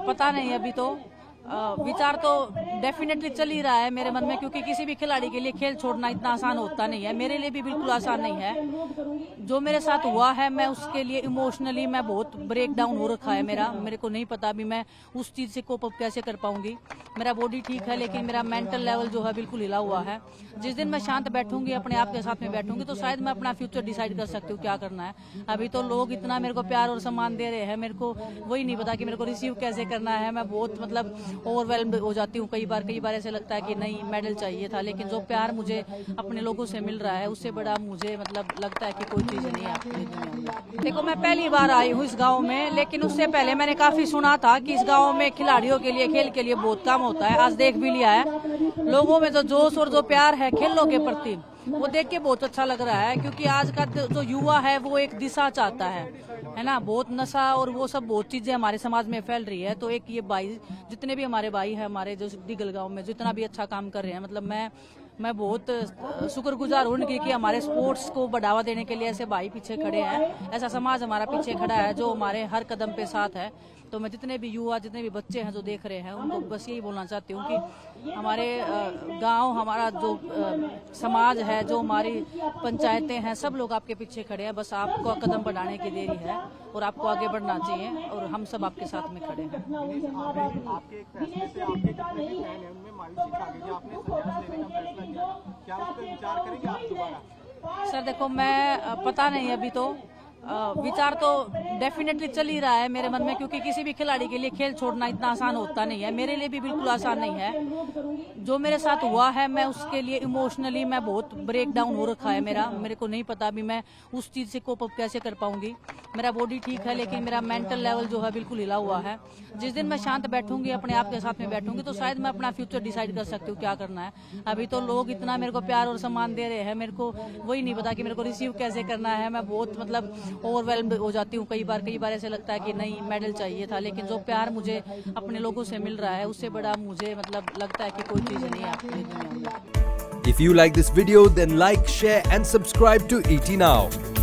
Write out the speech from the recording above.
पता नहीं अभी तो विचार तो डेफिनेटली चल ही रहा है मेरे मन में, क्योंकि किसी भी खिलाड़ी के लिए खेल छोड़ना इतना आसान होता नहीं है। मेरे लिए भी बिल्कुल आसान नहीं है। जो मेरे साथ हुआ है, मैं उसके लिए इमोशनली मैं बहुत ब्रेक डाउन हो रखा है मेरे को नहीं पता अभी मैं उस चीज से कोप अप कैसे कर पाऊंगी। मेरा बॉडी ठीक है, लेकिन मेरा मेंटल लेवल जो है बिल्कुल हिला हुआ है। जिस दिन मैं शांत बैठूंगी, अपने आप के साथ में बैठूंगी, तो शायद मैं अपना फ्यूचर डिसाइड कर सकती हूँ क्या करना है। अभी तो लोग इतना मेरे को प्यार और सम्मान दे रहे हैं, मेरे को वही नहीं पता कि मेरे को रिसीव कैसे करना है। मैं बहुत मतलब ओवरवेल्म्ड हो जाती हूँ कई बार ऐसे लगता है कि नहीं मेडल चाहिए था, लेकिन जो प्यार मुझे अपने लोगों से मिल रहा है उससे बड़ा मुझे मतलब लगता है कि कोई चीज नहीं है आपकी दुनिया में। देखो, मैं पहली बार आई हूँ इस गांव में, लेकिन उससे पहले मैंने काफी सुना था कि इस गांव में खिलाड़ियों के लिए, खेल के लिए बहुत काम होता है। आज देख भी लिया है, लोगों में जो जोश और जो प्यार है खेलों के प्रति, वो देख के बहुत अच्छा लग रहा है। क्योंकि आज का जो युवा है वो एक दिशा चाहता है ना। बहुत नशा और वो सब बहुत चीजें हमारे समाज में फैल रही है। तो एक ये भाई, जितने भी हमारे भाई है हमारे जो दिगल गांव में जितना भी अच्छा काम कर रहे हैं, मतलब मैं बहुत शुक्रगुजार हूँ उनकी कि हमारे स्पोर्ट्स को बढ़ावा देने के लिए ऐसे भाई पीछे खड़े हैं, ऐसा समाज हमारा पीछे खड़ा है जो हमारे हर कदम पे साथ है। तो मैं जितने भी युवा, जितने भी बच्चे हैं जो देख रहे हैं, उनको बस यही बोलना चाहती हूँ कि हमारे गांव, हमारा जो समाज है, जो हमारी पंचायतें हैं, सब लोग आपके पीछे खड़े हैं। बस आपको कदम बढ़ाने की देरी है और आपको आगे बढ़ना चाहिए, और हम सब आपके साथ में खड़े हैं। आपके एक फैसले से आपके जितने भी फैन हैं उनमें मायूसी छा गई, आपने संन्यास लेने का फैसला किया, क्या उस पर विचार करेंगे आप दोबारा? सर देखो, मैं पता नहीं अभी तो विचार तो डेफिनेटली चल ही रहा है मेरे मन में, क्योंकि किसी भी खिलाड़ी के लिए खेल छोड़ना इतना आसान होता नहीं है। मेरे लिए भी बिल्कुल आसान नहीं है। जो मेरे साथ हुआ है, मैं उसके लिए इमोशनली मैं बहुत ब्रेक डाउन हो रखा है मेरे को नहीं पता अभी मैं उस चीज से कोप अप कैसे कर पाऊंगी। मेरा बॉडी ठीक है, लेकिन मेरा मेंटल लेवल जो है बिल्कुल हिला हुआ है। जिस दिन मैं शांत बैठूंगी, अपने आप के साथ में बैठूंगी, तो शायद मैं अपना फ्यूचर डिसाइड कर सकती हूँ क्या करना है। अभी तो लोग इतना मेरे को प्यार और सम्मान दे रहे हैं, मेरे को वही नहीं पता कि मेरे को रिसीव कैसे करना है। मैं बहुत मतलब ओवरवेल्म्ड हो जाती हूँ कई बार ऐसे लगता है कि नहीं मेडल चाहिए था, लेकिन जो प्यार मुझे अपने लोगों से मिल रहा है उससे बड़ा मुझे मतलब लगता है कि कोई चीज नहीं है आपकी दुनिया में। If you like this video, then like, share and subscribe to ET Now.